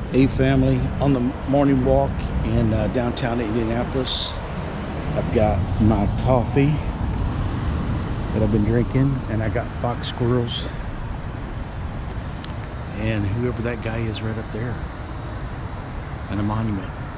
Hey family, on the morning walk in downtown Indianapolis. I've got my coffee that I've been drinking, and I got fox squirrels and whoever that guy is right up there, and a monument.